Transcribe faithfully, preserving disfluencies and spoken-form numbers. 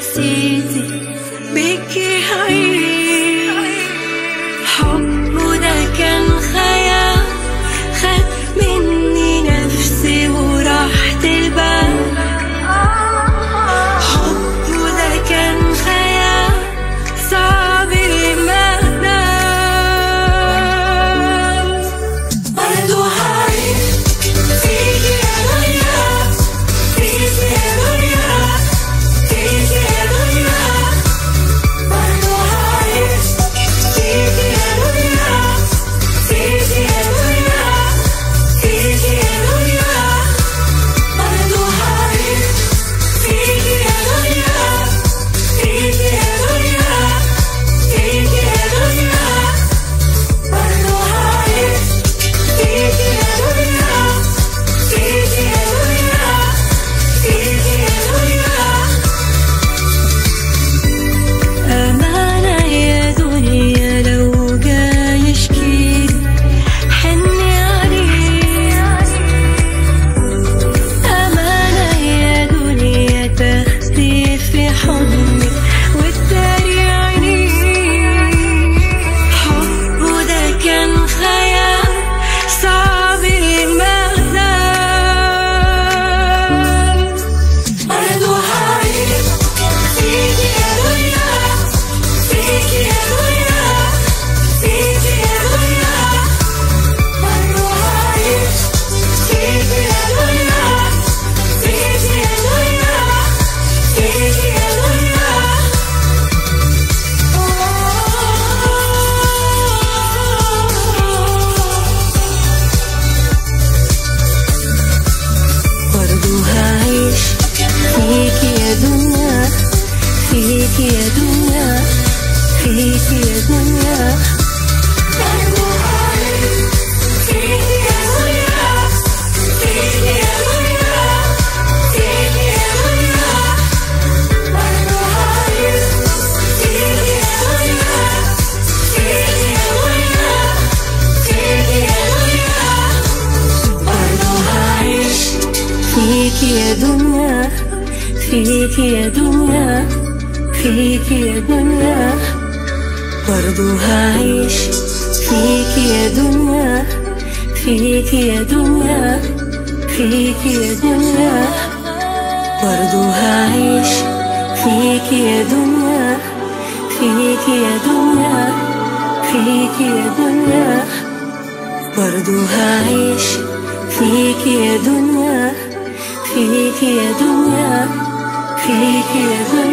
نفسيتي بيكي هعيش. حبه ده كان خيال، خد مني نفسي وراحت البال. حبه ده كان خيال صعب المعنى. برضو هعيش فيكي يا دنيا، فيكي يا دنيا، فيكي يا دنيا. برضو هعيش فيكي يا دنيا، فيكي يا دنيا، فيكي يا دنيا. برضو هعيش فيكي يا دنيا، فيكي يا دنيا، فيكي يا دنيا. برضو هعيش فيكي يا دنيا، فيكي يا دنيا، فيكي يا دنيا. أمانة يا دنيا لو جاي يشكيلي حني عليه. أمانة يا دنيا تاخدي في حضنك وتداري عينيه. حبه ده كان خيال صعب المعنى. برضو هعيش فيكي يا دنيا، فيكي يا دنيا، فيكي يا دنيا. برضو هعيش فيكي يا دنيا، فيكي يا دنيا، فيكي يا دنيا. برضو هعيش فيكي يا دنيا، فيكي يا دنيا، فيكي يا دنيا. برضو هعيش فيكي يا دنيا، فيكي يا دنيا، فيكي يا دنيا. برضو هعيش فيكي يا دنيا، فيكي يا دنيا، فيكي يا دنيا. برضو هعيش فيكي يا دنيا، فيكي يا دنيا، فيكي يا دنيا. برضو هعيش فيكي يا دنيا، فيكي يا دنيا، فيكي يا دنيا. برضو هعيش فيكي يا دنيا، فيكي يا دنيا، فيكي يا دنيا. برضو هعيش فيكي يا دنيا، فيكي يا دنيا، فيكي يا دنيا.